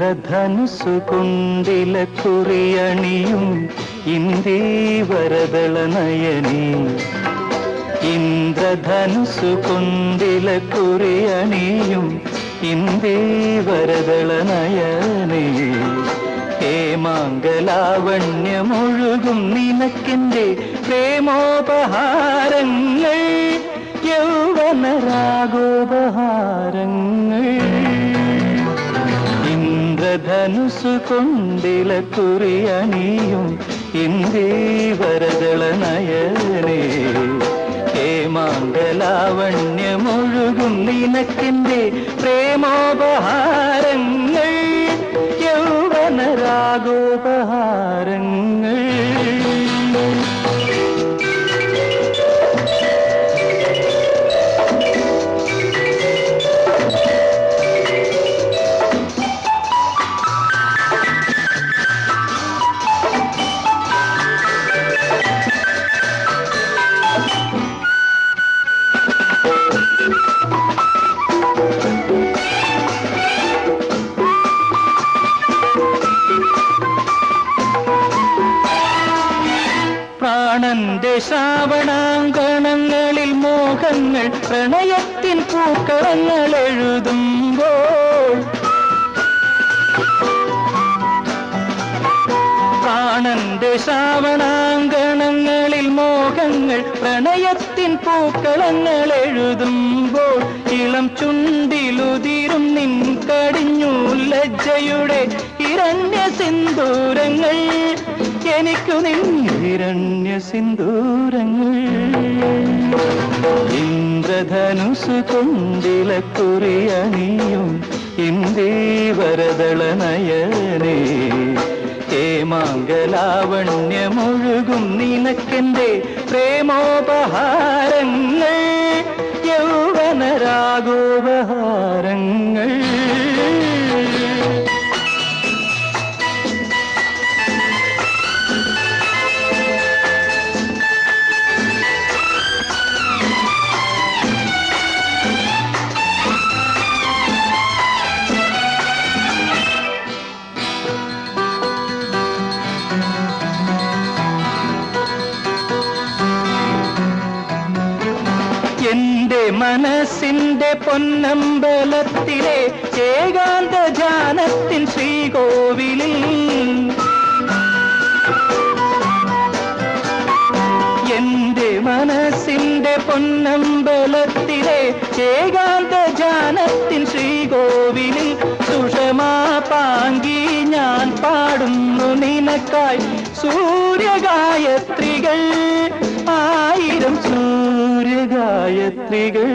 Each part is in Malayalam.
ഇന്ദ്രധനുസു കുണ്ടില കുറിയണിയും ഇന്ദീവരദള നയനീ ഇന്ദ്രധനുസു കുണ്ടില കുറിയണിയും ഇന്ദീവരദള നയനീ ഹേമാങ്കലാവണ്യമൊഴുകും നിനക്കെന്റെ പ്രേമോപഹാരങ്ങൾ യൗവനരാഗോപഹാരങ്ങൾ ഇന്ദ്രധനുസു കൊണ്ടില കുറിയണിയും ഇന്ദീവരദള നയനേ ഹേമാങ്കലാവണ്യമൊഴുകും നിനക്കെന്റെ പ്രേമോപഹാരങ്ങൾ യൗവനരാഗോപഹാരങ്ങൾ പ്രാണന്റെ ശ്രാവണാങ്കണങ്ങളിൽ മോഹങ്ങൾ പ്രണയത്തിൻ പൂക്കളങ്ങൾ എഴുതുമ്പോൾ പ്രാണന്റെ ശ്രാവണാങ്കണങ്ങളിൽ മോഹങ്ങൾ പ്രണയത്തിൻ പൂക്കളങ്ങൾ എഴുതുമ്പോൾ ഇളം ചുണ്ടിലുതിരും നിൻ കടിഞ്ഞു ലജ്ജയുടെ ഇരണ്യ സിന്ദൂരങ്ങൾ എനിക്കു നിന്നിരണ്യ സിന്ദൂരങ്ങൾ ഇന്ദ്രധനുസു കൊണ്ടില കുറിയണിയും ഇന്ദീവരദള നയനേ ഹേമാങ്കലാവണ്യമൊഴുകും നിനക്കെന്റെ പ്രേമോപഹാരങ്ങൾ യൗവനരാഗോപഹാരങ്ങൾ എന്റെ മനസ്സിന്റെ പൊന്നമ്പലത്തിലെ ഏകാന്ത ജാനത്തിൻ ശ്രീകോവിലിൽ എന്റെ മനസ്സിന്റെ പൊന്നമ്പലത്തിലെ ഏകാന്ത ജാനത്തിൻ ശ്രീകോവിലിൽ സുഷമാ പാങ്കി ഞാൻ പാടുന്നു നിനക്കായി സൂര്യഗായത്രികൾ ആയിരം സൂര്യഗായത്രികൾ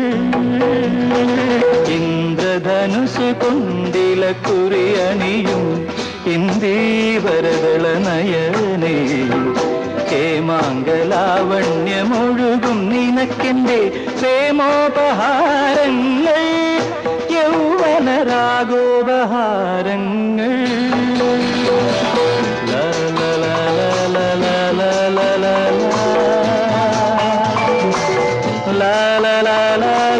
ഇന്ദ്രധനുസു കൊണ്ടില കുറിയണിയും ഇന്ദീവരദള നയനേ ഹേമാങ്കലാവണ്യമൊഴുകും നിനക്കെന്റെ പ്രേമോപഹാരങ്ങൾ യൗവനരാഗോപഹാരങ്ങൾ la la la la